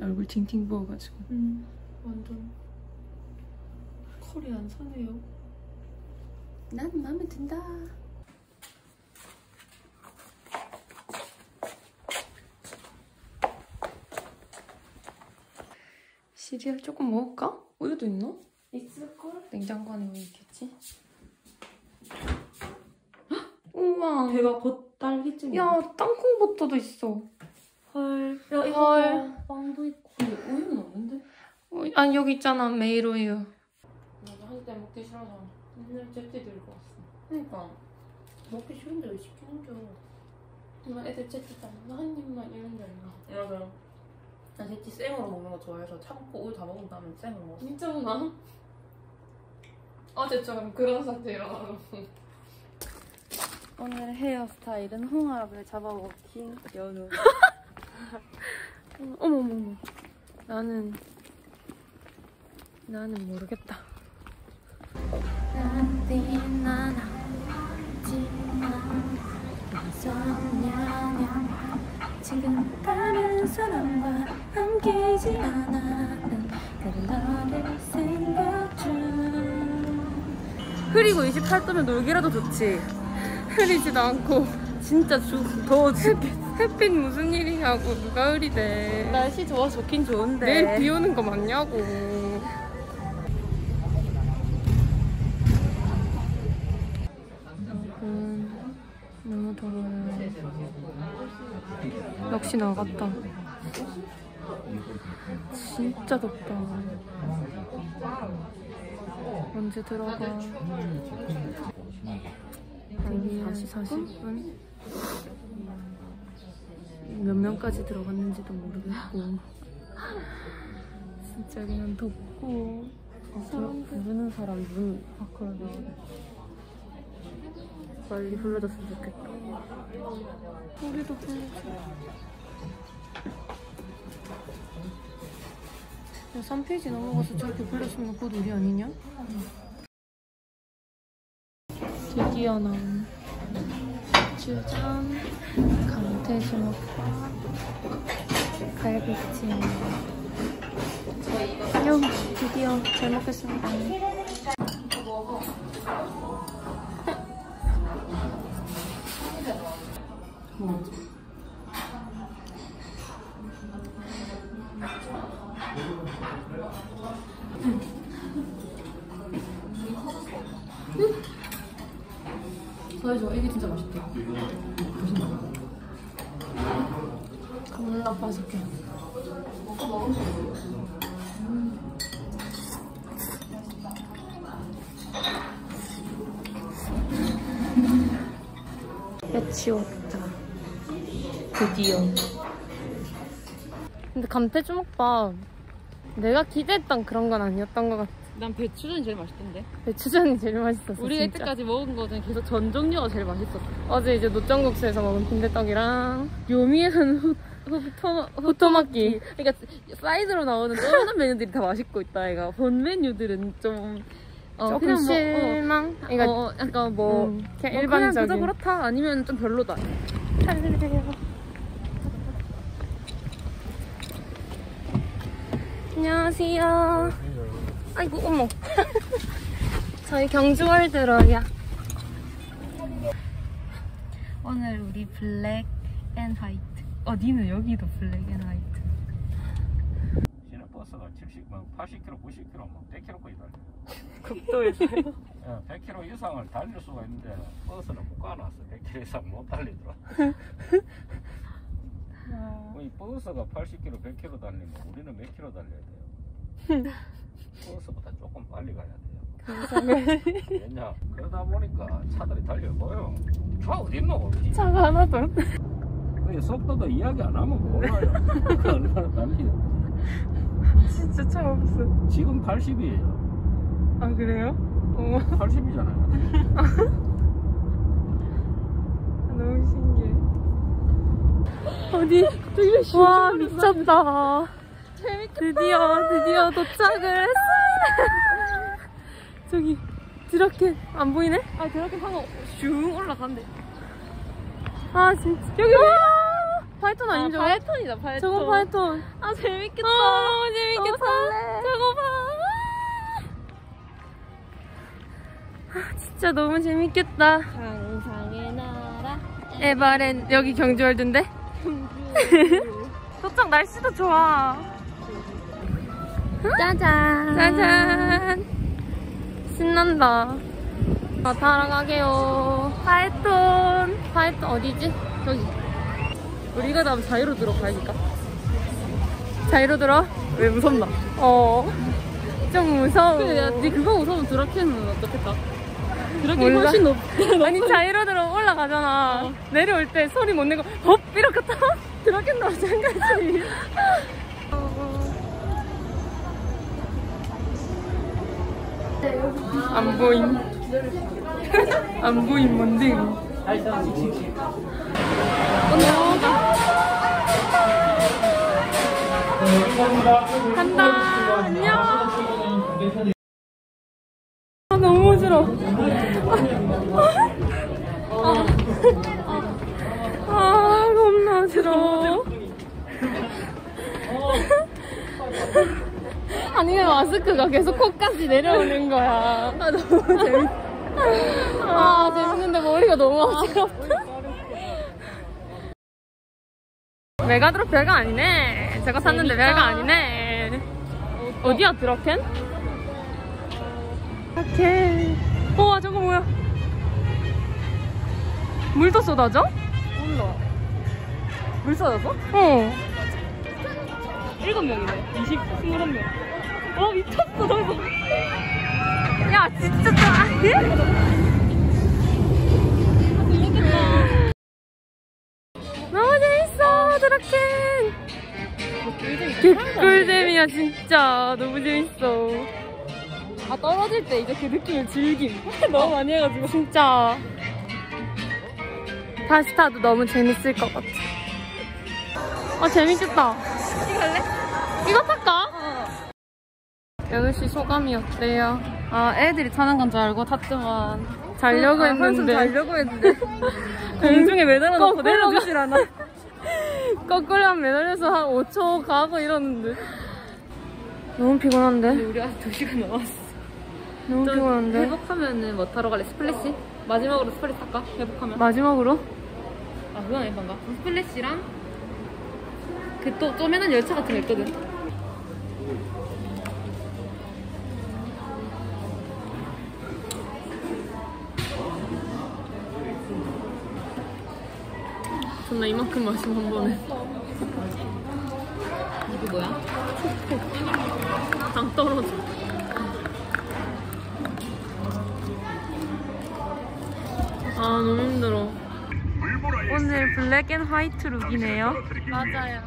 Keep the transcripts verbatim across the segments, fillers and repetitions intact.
얼굴 팅팅 부어가지고. 음, 완전 컬이 안 사네요. 난 마음에 든다. 시리얼 조금 먹을까? 우유도 있나? 있을걸? 냉장고 안에 우유 있겠지? 우와. 배가 곧 딸기찜. 야, 땅콩버터도 있어. 헐. 야, 이거 헐. 빵도 있고. 근데 우유는 없는데? 어, 아니, 여기 있잖아. 메일 우유. 나도 한때 먹기 싫어서 맨날 제티 들고 왔어. 그러니까 먹기 싫은데 왜 시키는 줄. 엄마 애들 제티 따. 한 입만 이런 줄 알나? 맞아. 난 제티 생으로 먹는 거 좋아해서 참고 우유 다 먹은 다음에 생으로 먹었어. 진짜구나. 어제처럼 그런 상태 일어나는. 오늘 헤어스타일은 홍합을 잡아먹힌 연우. 어머머머. 나는 나는 모르겠다. 지금 다른 사람과 함께이지 않아는 그런 너를 생각 중. 흐리고 이십팔 도면 놀기라도 좋지. 흐리지도 않고 진짜 주, 더워 죽겠. 햇빛 무슨 일이냐고. 누가 흐리대. 날씨 좋아서 좋긴 좋은데 내일 비 오는 거 맞냐고. 음, 너무 더워요. 역시 나갔다. 진짜 덥다. 언제 들어가? 한 사십 분? 몇 명까지 들어갔는지도 모르겠고. 진짜 그냥 덥고. 사람 부르는 사람 눈 밖으로 빨리 불러줬으면 좋겠다. 우리도 불러줘. 야, 삼 페이지 넘어가서 저렇게 불렀으면 곧 우리 아니냐? 응. 드디어 나온 주전, 강태주먹밥, 갈비찜. 요, 드디어 잘 먹겠습니다. 사이좋아. 이게 진짜 맛있다. 겁나 바삭해. 해치웠다. 드디어. 근데 감태주먹밥 내가 기대했던 그런 건 아니었던 것 같아. 난 배추전이 제일 맛있던데. 배추전이 제일 맛있었어. 우리가 진짜. 이때까지 먹은 거 중에 계속 전 종류가 제일 맛있었어. 어제 이제 노정국수에서 먹은 빈대떡이랑 요미에서는 후, 후토마, 후토마끼. 그러니까 사이드로 나오는 다른 메뉴들이 다 맛있고 있다. 얘가 본 메뉴들은 좀 어, 조금 그냥 뭐, 실망? 어, 그러니까 어, 약간 뭐, 음, 그냥 뭐 일반적인. 그냥 그저 그렇다 아니면 좀 별로다. 안녕하세요. 아이고 어머. 저희 경주월드로야. 오늘 우리 블랙 앤 화이트. 어, 니는 여기도 블랙 앤 화이트. 시내버스가 칠십, 팔십 킬로미터, 구십 킬로미터, 막 백 킬로미터까지 달려. 극도에서요? 예, 백 킬로미터 이상을 달릴 수가 있는데 버스는 못 가놨어. 백 킬로미터 이상 못 달리더라. 이 버스가 팔십 킬로미터, 백 킬로미터 달리면 우리는 몇 킬로 달려야 돼요? 버스보다 조금 빨리 가야 돼요. 왜냐? 그러다 보니까 차들이 달려 보여. 차 어딨노? 차가 하나도 없 그 속도도 이야기 안 하면 몰라요. 얼마나 달리냐. 진짜 차 없어. 지금 팔십이에요. 아 그래요? 어머. 팔십이잖아요. 너무 신기해. 어디? 저기 와 미쳤다. 재밌겠다. 드디어 드디어 도착을 했어. 저기 저렇게 안 보이네? 아, 저렇게 하고 슝 올라간대. 아 진짜 여기 와 파이톤 아니죠? 아, 파이톤이다, 파이톤. 저거 파이톤. 아, 재밌겠다. 아, 너무 재밌겠다. 설레. 저거 봐. 아, 진짜 너무 재밌겠다. 상상의 나라. 에바렌 여기 경주월드인데? 도착 날씨도 좋아. 짜잔. 짜잔. 신난다. 아, 타러 가게요. 파이톤. 파이톤 어디지? 저기. 우리가 다음 자유로 들어 가야니까. 자유로 들어? 왜 무섭나? 어. 좀 무서워. 근데 야, 니 그거 무서우면 드라켄은 어떻겠다? 드라켄 몰라. 훨씬 높. 아니 자유로 들어 올라가잖아. 어. 내려올 때 소리 못 내고 헙 이렇게 타. 드라켄도 마찬가지. 안 보임. 안 보임 뭔데? 간다. 안녕. 아, 너무 싫어. 아, 아, 아, 겁나 싫어. 아니, 마스크가 계속 코까지 내려오는 거야. 아, 너무 재밌. 아, 재밌는데 머리가 너무 어지럽다. 메가드롭 별거 아니네. 제가 샀는데 재밌다. 별거 아니네. 어디야 드라켄? 드라켄. 우와 저거 뭐야? 물도 쏟아져? 몰라. 물 쏟아져? 어. 일곱 명이네. 이십, 스물한 명. 와, 미쳤어, 저거. 야 진짜 좀 아니? 너무 재밌어 드라켄. 개꿀잼이야 진짜. 너무 재밌어. 아, 떨어질 때 이제 그 느낌을 즐김. 너무 많이 해가지고. 진짜 다시 타도 너무 재밌을 것 같아. 아 재밌겠다. 이거 할래? 이거 탈까? 어. 연우 씨 소감이 어때요? 아, 애들이 타는 건 줄 알고 탔더만. 자려고 아, 한숨 했는데 자려고 했는데. 공중에 매달아 놓고 거꾸로 내려주질 않아. 거꾸로 한 매달려서 한 오 초 가고 이러는데 너무 피곤한데? 우리 아직 두 시간 남았어. 너무 좀 피곤한데? 회복하면은 뭐 타러 갈래? 스플래시? 마지막으로 스플래시 탈까? 회복하면? 마지막으로? 아, 그건 아닌가? 스플래시랑 그 또 쪼매난 열차 같은 거 있거든. 존나 이만큼 마시면 한 번에 이거 뭐야? 당 떨어져. 아 너무 힘들어. 오늘 블랙 앤 화이트 룩이네요. 맞아요.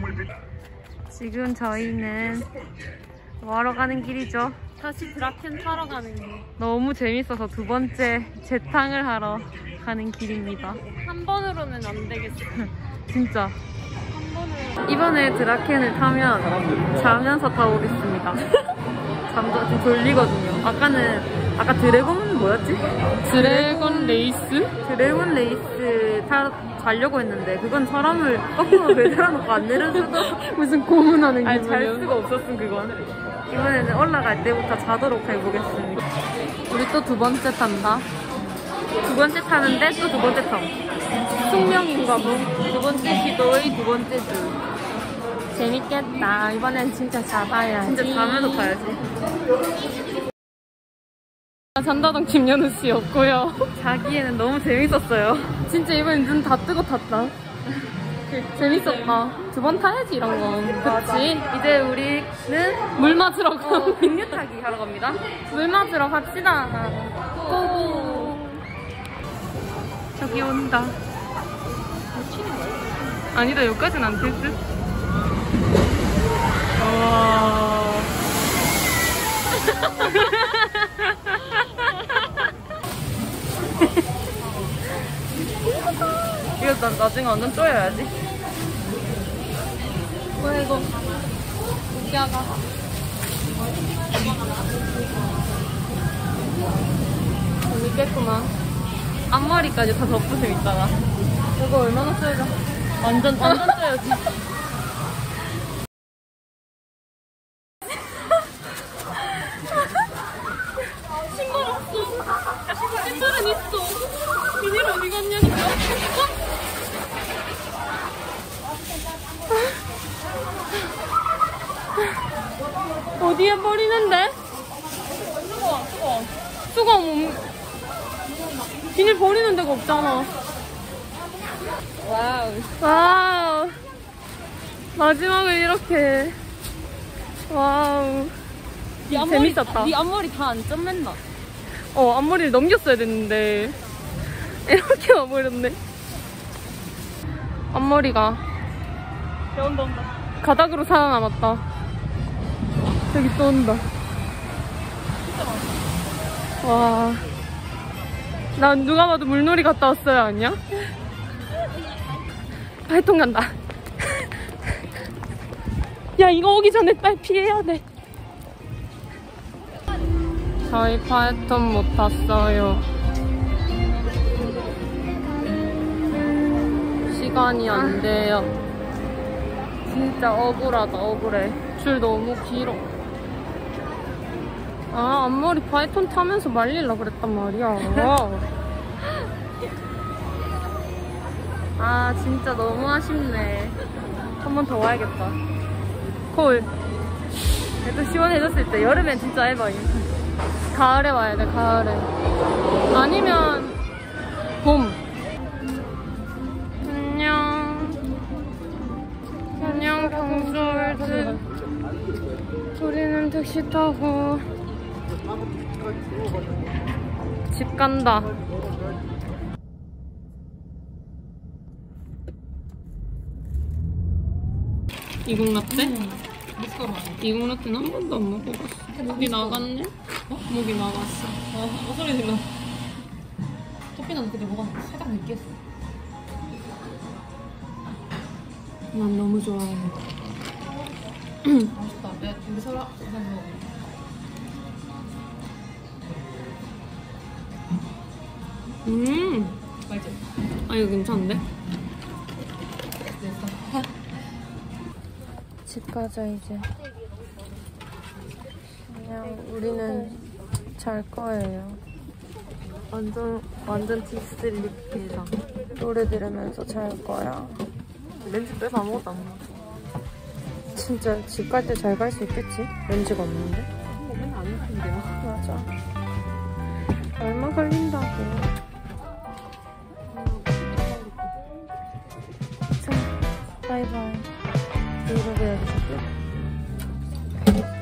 지금 저희는 뭐하러 가는 길이죠? 다시 드라켄 타러 가는 길. 너무 재밌어서 두 번째 재탕을 하러 가는 길입니다. 한 번으로는 안 되겠어. 진짜. 한 번으로. 이번에 드라켄을 타면 자면서 타보겠습니다. 잠도 좀 졸리거든요. 아까는 아까 드래곤 뭐였지? 드래곤 레이스? 드래곤 레이스 타 자려고 했는데 그건 사람을 거꾸로 매달아놓고 안 내려주고 무슨 고문하는 아니 잘 기분이야? 수가 없었음 그건. 이번에는 올라갈 때부터 자도록 해보겠습니다. 우리 또 두 번째 탄다. 두 번째 타는데 또 두 번째 탐. 숙명인가 뭐. 두 번째 시도의 두 번째 주. 재밌겠다. 이번엔 진짜 자봐야지. 진짜 자면서 타야지. 잔다동 김연우 씨였고요. 자기에는 너무 재밌었어요. 진짜 이번엔 눈 다 뜨고 탔다. 재밌었다. 두 번 타야지 이런 건. 그치? 이제 우리는 물 맞으러 가. 어, 빙류 타기 하러 갑니다. 물 맞으러 갑시다. 고고. 저기 온다. 아니다 여기까지는 안 됐을. 와. 이거 난 나중에 완전 쪼여야지. 뭐야 이거. 웃겨가. 재밌겠구만. 앞머리까지 다 덮으면 있잖아. 이거 얼마나 써야 완전 완전 쪄야지. 신발 없어. 신발은 있어. 비닐 어디 갔냐니까. 어디에 버리는데? 수건, 수건. 수건 뭐, 비닐 버리는 데가 없잖아. 와우. 와우. 마지막을 이렇게. 와우. 재밌었다. 네 앞머리 다 안 쪄맨다. 어, 앞머리를 넘겼어야 됐는데. 이렇게 와버렸네. 앞머리가. 온다, 온다. 가닥으로 살아남았다. 저기 또 온다. 와. 난 누가 봐도 물놀이 갔다 왔어요, 아니야? 파이통 간다. 야, 이거 오기 전에 빨리 피해야 돼. 저희 파이톤 못 탔어요. 시간이 안 돼요. 진짜 억울하다, 억울해. 줄 너무 길어. 아, 앞머리 파이톤 타면서 말리려고 그랬단 말이야. 아, 진짜 너무 아쉽네. 한 번 더 와야겠다. 콜. 또 시원해졌을 때. 여름엔 진짜 해봐야겠다. 가을에 와야 돼, 가을에. 아니면 봄. 안녕. 안녕, 경솔들. 우리는 택시 타고 집 간다. 이국 라떼? 음. 이국 라떼는 한 번도 안 먹어봤어. 목이 나갔네? 어? 목이 나갔어. 아, 어, 소리 들려. 토끼는 근데 뭐가 살짝 느끼했어. 난 너무 좋아해. 맛있다. 내가 여기 설아 우선 먹어. 음. 맛있지? 아, 이거 괜찮은데? 됐어. 집 가자, 이제. 그냥 우리는 잘 거예요. 완전, 완전 딥슬립이다. 노래 들으면서 잘 거야. 렌즈 빼서 아무것도 안 먹어. 진짜 집 갈 때 잘 갈 수 있겠지? 렌즈가 없는데? 맨날 안 예쁜데요. 맞아. 얼마 걸린다고. 자, 바이바이. 브이로그 여기서 끝.